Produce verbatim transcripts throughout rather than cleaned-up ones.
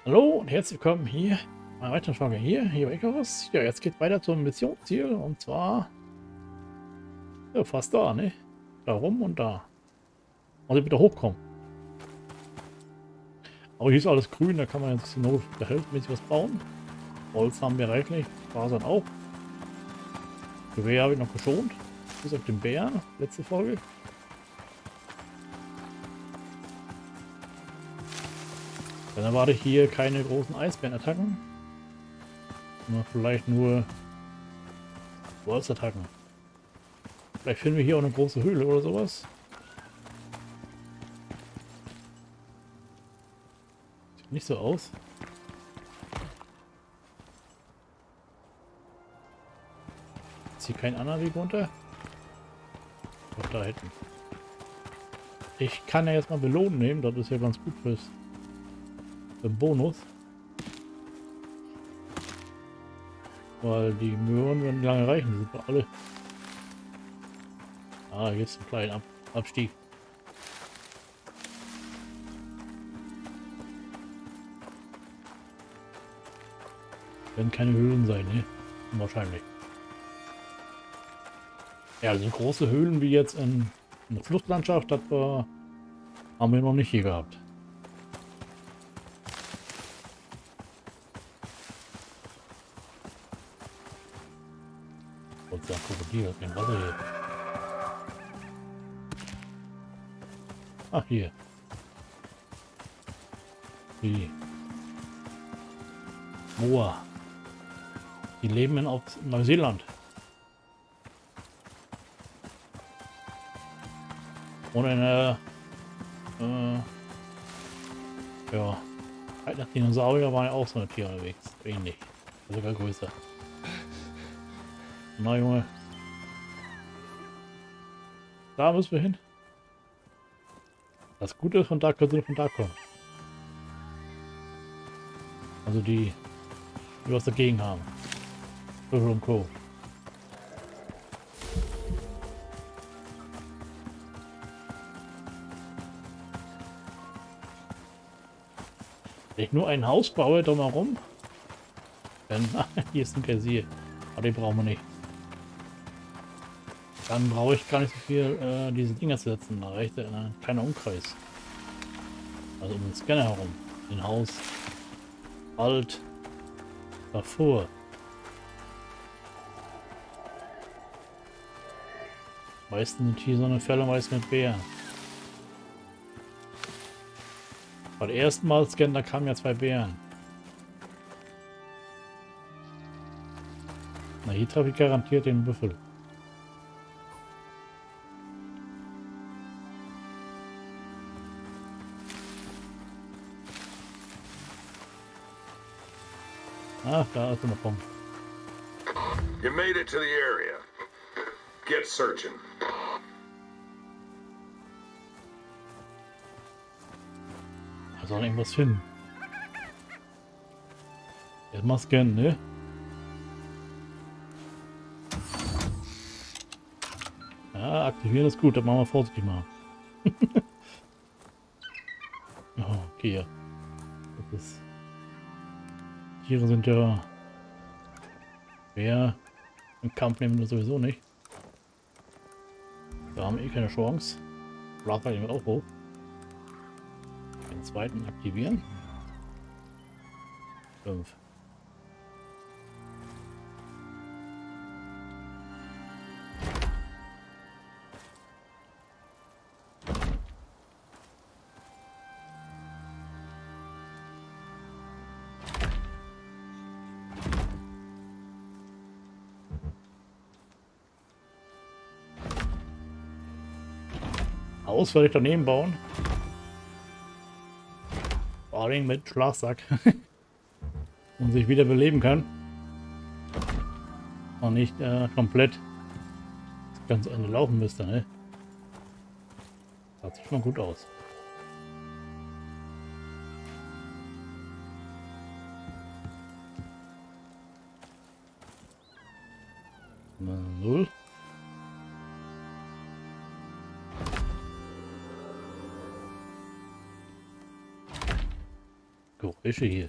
Hallo und herzlich willkommen hier bei einer weiteren Folge hier, hier bei Icarus. Ja, jetzt geht weiter zum Missionsziel und zwar ja, fast da, ne? Da rum und da. Also wieder hochkommen. Aber hier ist alles grün, da kann man jetzt nur behelfsmäßig was bauen. Holz haben wir reichlich, Fasern auch. Gewehr habe ich noch geschont. Bis auf den Bären, letzte Folge. Dann erwarte ich hier keine großen Eisbärenattacken. Sondern vielleicht nur Wolfsattacken. Vielleicht finden wir hier auch eine große Höhle oder sowas. Sieht nicht so aus. Ist hier kein anderer Weg runter? Doch da hinten. Ich kann ja jetzt mal Belohnen nehmen, das ist ja ganz gut fürs für den Bonus. Weil die Möhren werden lange reichen, die sind doch alle. Ah, jetzt ein kleiner Ab Abstieg. Werden keine Höhlen sein, ne? Wahrscheinlich. Ja, also große Höhlen wie jetzt in, in der Fluchtlandschaft, das war, haben wir noch nicht hier gehabt. Und da Krokodil hat kein Wasser hier. Ach, hier. Die Moa. Die leben in Neuseeland. Und in der äh, ja, halt nach Dinosaurier waren ja auch so eine Tiere unterwegs. Ähnlich. Sogar größer. Na Junge. Da müssen wir hin. Das Gute ist, von da können sie von da kommen. Also die, die was dagegen haben. Vögel und Co. Wenn ich nur ein Haus baue drumherum, dann hier ist ein Geysir. Aber den brauchen wir nicht. Dann brauche ich gar nicht so viel äh, diese Dinger zu setzen. Da reicht ein kleiner Umkreis. Also um den Scanner herum. Ein Haus. Alt. Davor. Meistens sind hier so eine Fälle meist mit Bären. Bei der ersten Mal scannen, da kamen ja zwei Bären. Na, hier treffe ich garantiert den Büffel. Ach, da ist eine Pompe. You made it to the area. Get searching. Da soll irgendwas finden. Jetzt mal scannen, ne? Ja, aktivieren ist gut, das machen wir vorsichtig mal. Oh, okay, ja. Das ist... Tiere sind ja... Wer im Kampf nehmen wir sowieso nicht. Da haben wir eh keine Chance. Blatt wir auch hoch. Den zweiten aktivieren. fünf. Haus werde ich daneben bauen. Vor allem mit Schlafsack. Und sich wieder beleben kann. Und nicht äh, komplett das ganze Ende laufen müsste, ne? Das sieht schon gut aus. Null. Geräusche hier.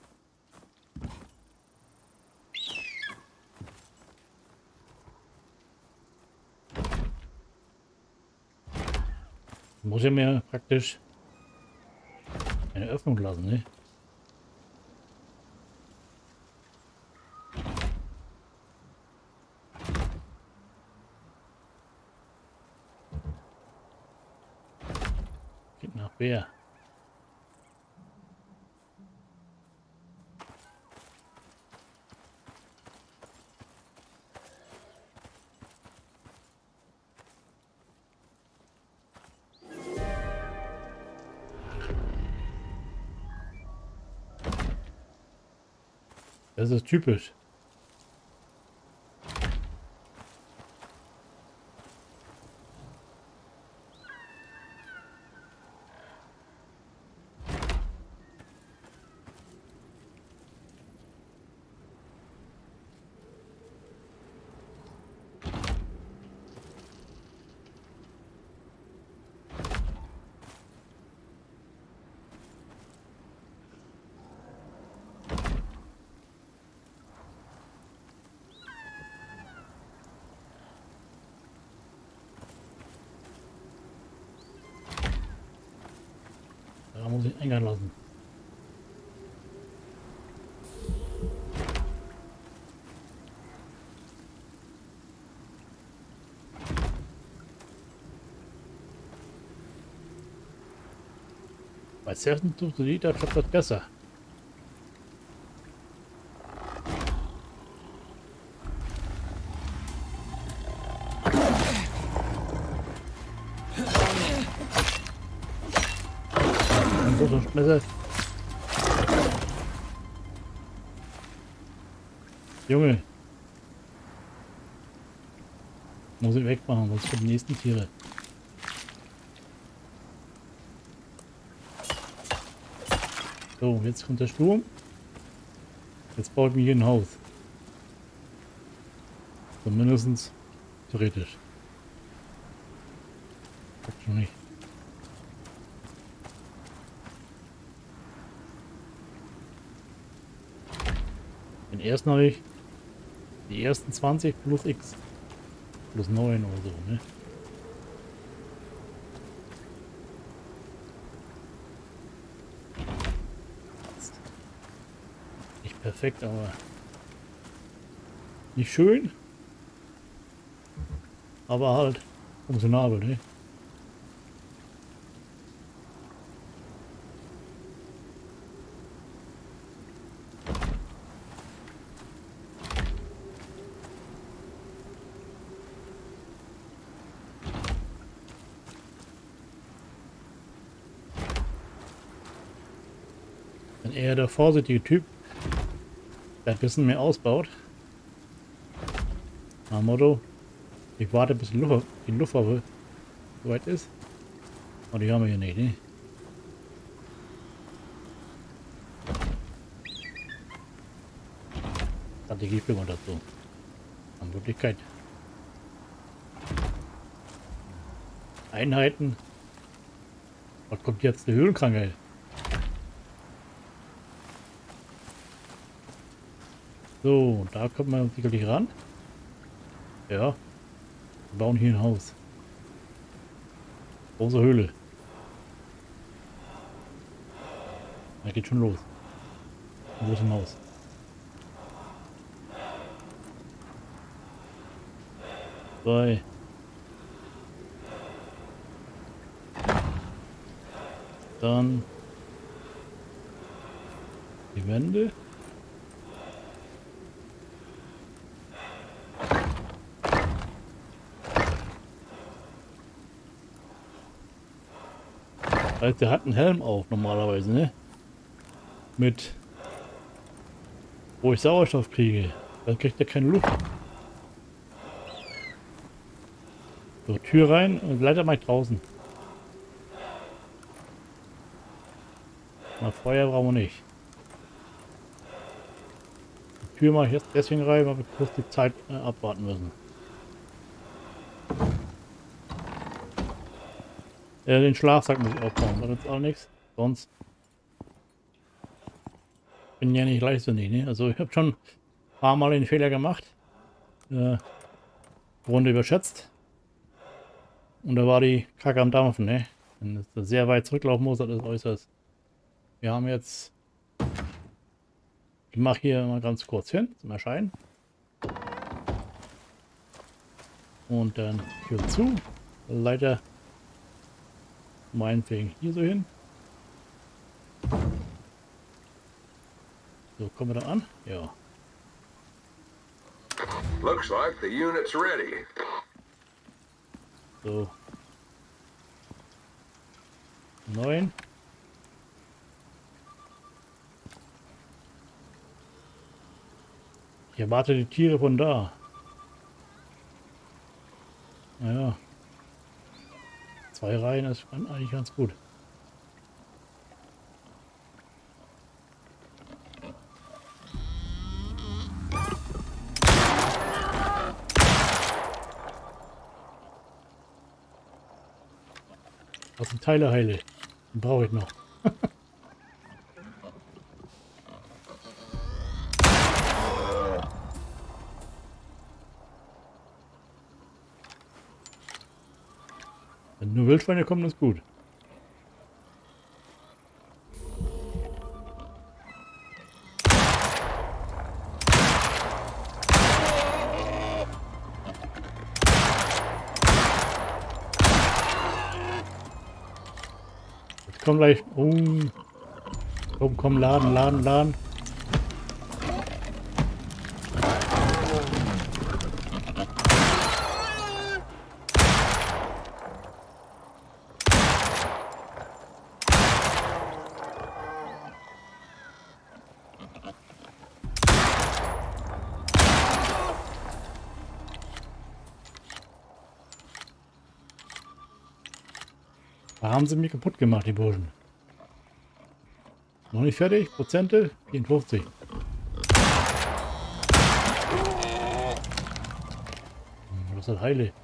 Muss ja mir praktisch eine Öffnung lassen, ne? Geht nach wer? Das ist typisch. Da muss ich enger lassen. Bei Sersen tut die da klappt das besser. Ein großer Messer. Junge. Muss ich wegmachen, sonst für die nächsten Tiere. So, jetzt kommt der Sturm. Jetzt baut mir hier ein Haus. Zumindest theoretisch. Praktisch nicht. Den ersten habe ich die ersten zwanzig plus X. Plus neun oder so, ne? Nicht perfekt, aber nicht schön. Aber halt funktionabel, ne? Bin eher der vorsichtige Typ, der ein bisschen mehr ausbaut. Nach Motto, ich warte bis die Luft, die Luftwaffe soweit ist. Und die haben wir hier nicht, ne? Strategie für man dazu. An Möglichkeit. Einheiten. Was kommt jetzt? Die Höhlenkrankheit. So, da kommt man sicherlich ran. Ja. Wir bauen hier ein Haus. Große Höhle. Da geht schon los. Ein großes Haus. Zwei. Dann die Wände. Also der hat einen Helm auf normalerweise, ne? Mit wo ich Sauerstoff kriege. Dann kriegt er keine Luft. So, Tür rein und leider mal draußen. Na, Feuer brauchen wir nicht. Die Tür mache ich jetzt deswegen rein, weil wir kurz die Zeit äh, abwarten müssen. Äh, den Schlafsack muss ich aufbauen, da ist auch nichts. Sonst bin ja nicht leichtsinnig, ne? Also ich habe schon ein paar Mal den Fehler gemacht. Äh, Runde überschätzt. Und da war die Kacke am Dampfen, ne? Wenn es sehr weit zurücklaufen muss, das ist äußerst. Wir haben jetzt. Ich mache hier mal ganz kurz hin zum Erscheinen. Und dann Tür zu. Leiter meinetwegen hier so hin. So, kommen wir dann an? Ja. Looks like the unit's ready. So. Neun. Ich erwarte die Tiere von da. Naja. Zwei Reihen ist eigentlich ganz gut. Das sind Teile heile. Den brauche ich noch. Wenn nur Wildschweine kommen, ist gut. Jetzt kommen gleich. Oh. Komm, komm, laden, laden, laden. Da haben sie mich kaputt gemacht, die Burschen. Noch nicht fertig? Prozente? vierundfünfzig. Das ist heile.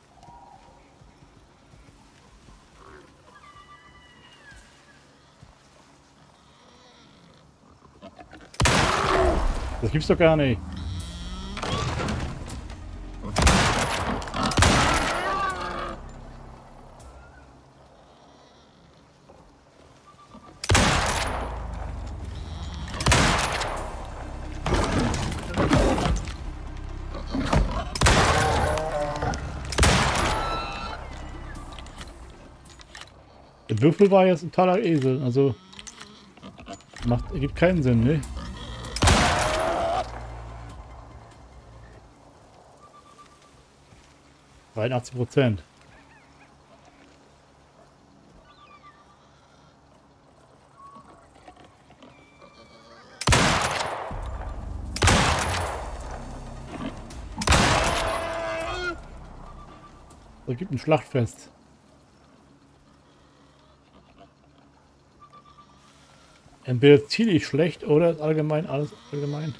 Das gibt's doch gar nicht. Der Würfel war jetzt ein totaler Esel, also macht, ergibt keinen Sinn, ne? dreiundachtzig Prozent. Es gibt ein Schlachtfest. Entweder ziemlich schlecht oder ist allgemein alles allgemein.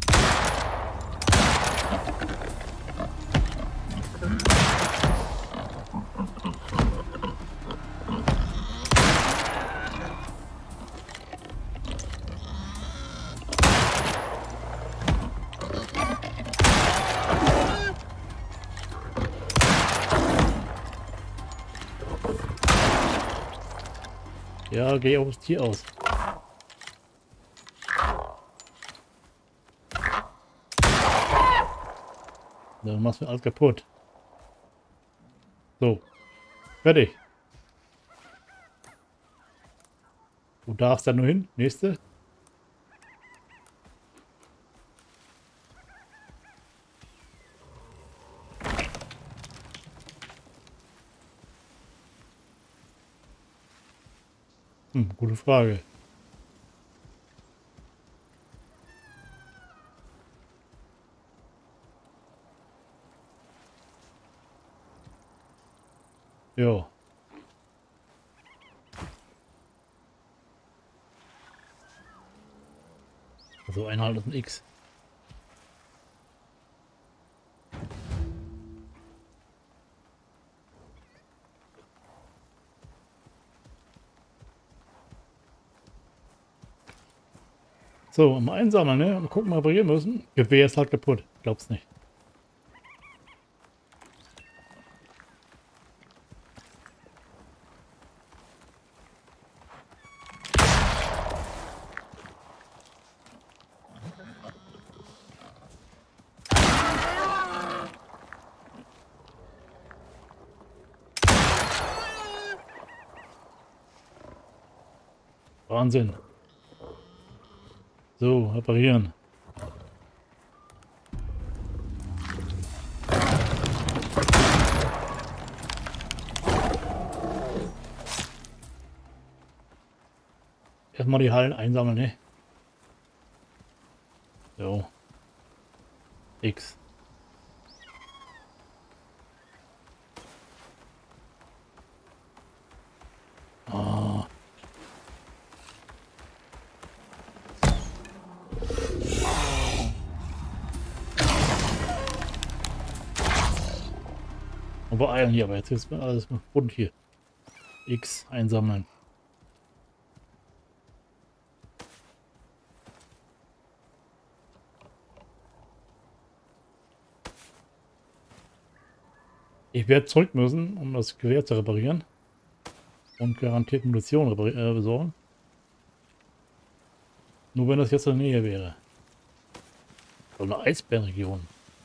Ja, geh aufs Tier aus. Dann machst du alles kaputt. So. Fertig. Du darfst da nur hin. Nächste. Hm, gute Frage. Ja. Also Einheit ist ein X. So, mal einsammeln, ne? Und gucken, reparieren müssen. Gewehr ist halt kaputt. Glaub's nicht. Wahnsinn. So, reparieren. Erstmal die Hallen einsammeln, ne? So. X. Ah. Und beeilen hier, aber jetzt ist alles rund hier. X einsammeln. Ich werde zurück müssen, um das Gewehr zu reparieren. Und garantiert Munition äh, besorgen. Nur wenn das jetzt in der Nähe wäre. So eine Eisbärenregion.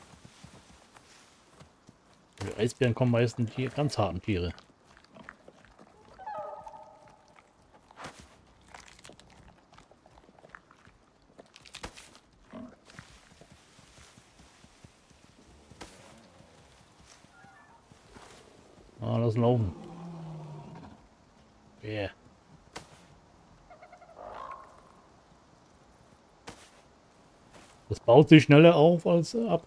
Die Eisbären kommen meistens die ganz harten Tiere. Ah, lass laufen. Yeah. Das baut sich schneller auf als äh, ab.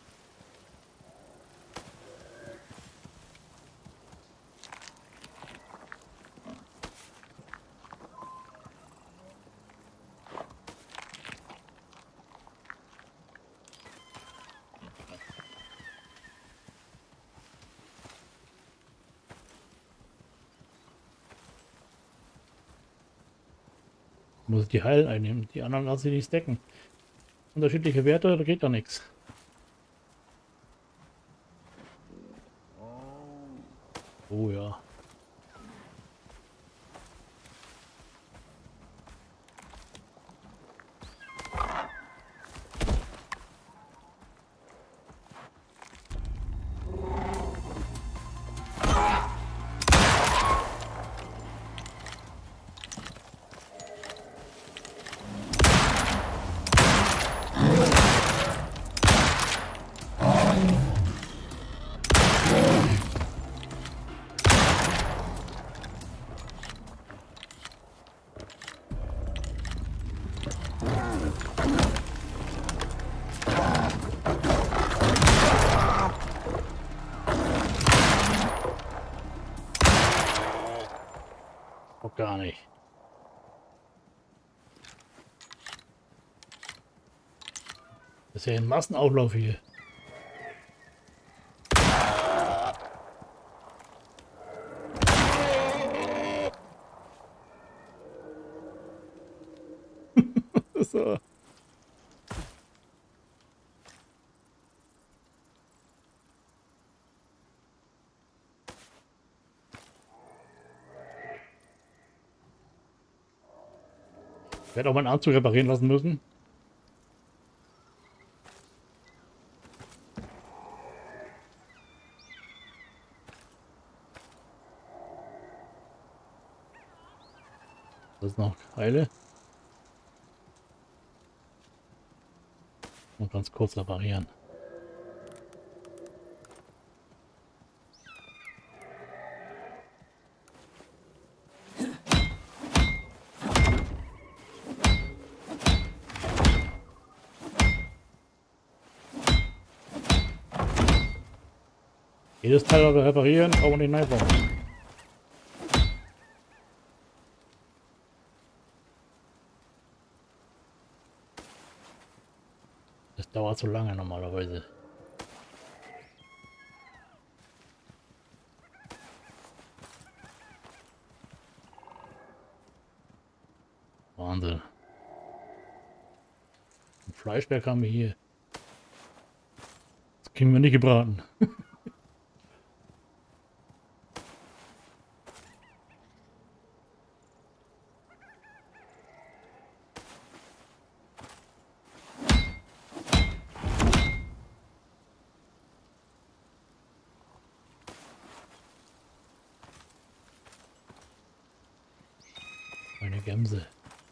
Muss die Heilen einnehmen. Die anderen lassen sich nicht stacken. Unterschiedliche Werte, da geht da nichts. Oh ja. Auch gar nicht. Das ist ja ein Massenauflauf hier. So. Ich werde auch meinen Anzug reparieren lassen müssen. Das ist noch Heile. Und ganz kurz reparieren. Jedes Teil, das wir reparieren, brauchen wir nicht neu bauen. Das dauert so lange normalerweise. Wahnsinn. Fleischberg haben wir hier. Das kriegen wir nicht gebraten. Eine Gemse.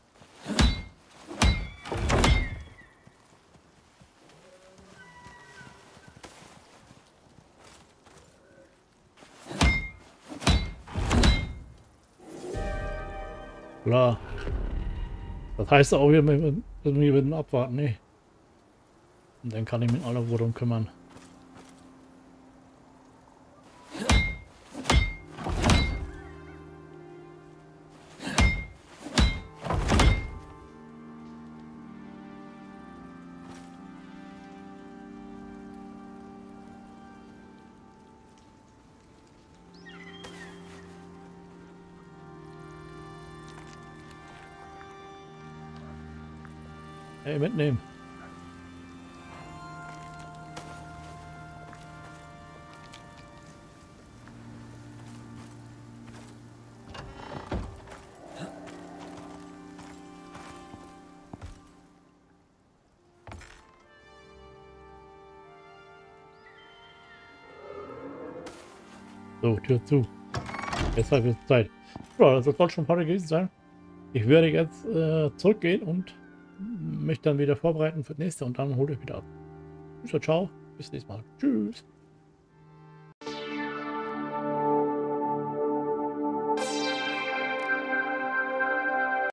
Klar. Das heißt auch, wir müssen wir müssen abwarten, ne? Und dann kann ich mich alle worum kümmern. Hey, mitnehmen. So, Tür zu. Jetzt hat es Zeit. Ja, das soll schon ein gewesen sein. Ich werde jetzt äh, zurückgehen und mich dann wieder vorbereiten für das nächste und dann hole ich wieder ab. Tschüss, ciao, bis nächstes Mal. Tschüss.